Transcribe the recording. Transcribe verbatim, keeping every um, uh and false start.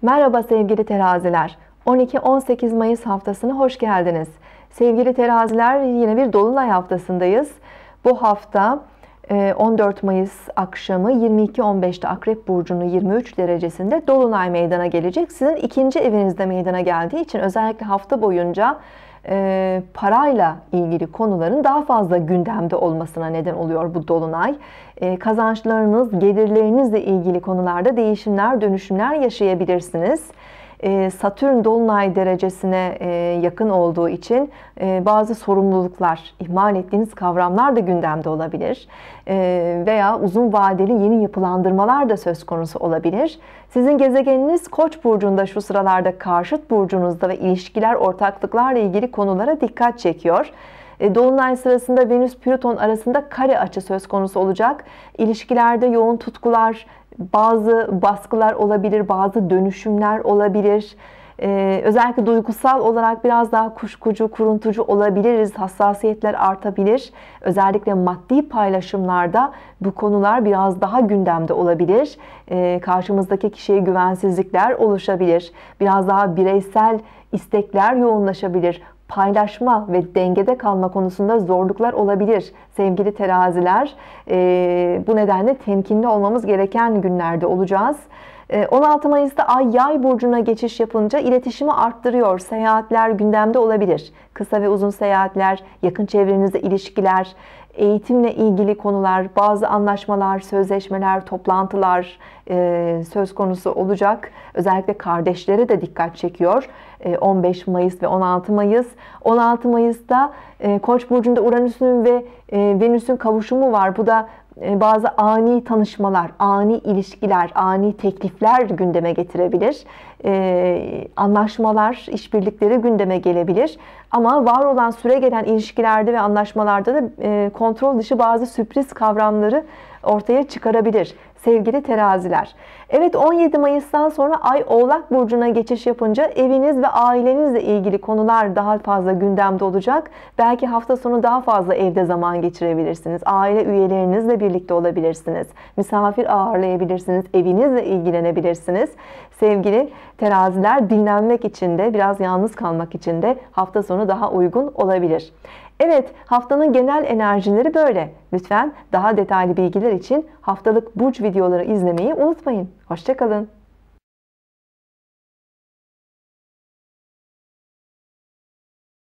Merhaba sevgili teraziler. on iki on sekiz Mayıs haftasına hoş geldiniz. Sevgili teraziler, yine bir dolunay haftasındayız. Bu hafta on dört Mayıs akşamı yirmi iki on beşte Akrep Burcu'nun yirmi üç derecesinde dolunay meydana gelecek. Sizin ikinci evinizde meydana geldiği için özellikle hafta boyunca e, parayla ilgili konuların daha fazla gündemde olmasına neden oluyor bu dolunay. E, kazançlarınız, gelirlerinizle ilgili konularda değişimler, dönüşümler yaşayabilirsiniz. Satürn dolunay derecesine yakın olduğu için bazı sorumluluklar, ihmal ettiğiniz kavramlar da gündemde olabilir. Veya uzun vadeli yeni yapılandırmalar da söz konusu olabilir. Sizin gezegeniniz Koç burcunda şu sıralarda, karşıt burcunuzda ve ilişkiler, ortaklıklarla ilgili konulara dikkat çekiyor. Dolunay sırasında Venüs-Plüton arasında kare açı söz konusu olacak. İlişkilerde yoğun tutkular, bazı baskılar olabilir, bazı dönüşümler olabilir. Ee, özellikle duygusal olarak biraz daha kuşkucu, kuruntucu olabiliriz. Hassasiyetler artabilir. Özellikle maddi paylaşımlarda bu konular biraz daha gündemde olabilir. Ee, karşımızdaki kişiye güvensizlikler oluşabilir. Biraz daha bireysel istekler yoğunlaşabilir. Paylaşma ve dengede kalma konusunda zorluklar olabilir sevgili teraziler. Ee, bu nedenle temkinli olmamız gereken günlerde olacağız. Ee, on altı Mayıs'ta Ay Yay burcuna geçiş yapınca iletişimi arttırıyor. Seyahatler gündemde olabilir. Kısa ve uzun seyahatler, yakın çevrenizde ilişkiler, eğitimle ilgili konular, bazı anlaşmalar, sözleşmeler, toplantılar e, söz konusu olacak. Özellikle kardeşlere de dikkat çekiyor. E, on beş Mayıs ve on altı Mayıs. on altı Mayıs'ta e, Koç burcunda Uranüs'ün ve e, Venüs'ün kavuşumu var. Bu da e, bazı ani tanışmalar, ani ilişkiler, ani teklifler gündeme getirebilir. E, anlaşmalar, işbirlikleri gündeme gelebilir. Ama var olan, süre gelen ilişkilerde ve anlaşmalarda da e, kontrol dışı bazı sürpriz kavramları ortaya çıkarabilir sevgili teraziler. Evet, on yedi Mayıs'tan sonra Ay Oğlak burcuna geçiş yapınca eviniz ve ailenizle ilgili konular daha fazla gündemde olacak. Belki hafta sonu daha fazla evde zaman geçirebilirsiniz. Aile üyelerinizle birlikte olabilirsiniz. Misafir ağırlayabilirsiniz. Evinizle ilgilenebilirsiniz. Sevgili teraziler, dinlenmek için de, biraz yalnız kalmak için de hafta sonu daha uygun olabilir. Evet, haftanın genel enerjileri böyle. Lütfen daha detaylı bilgiler için haftalık burç videoları izlemeyi unutmayın. Hoşça kalın.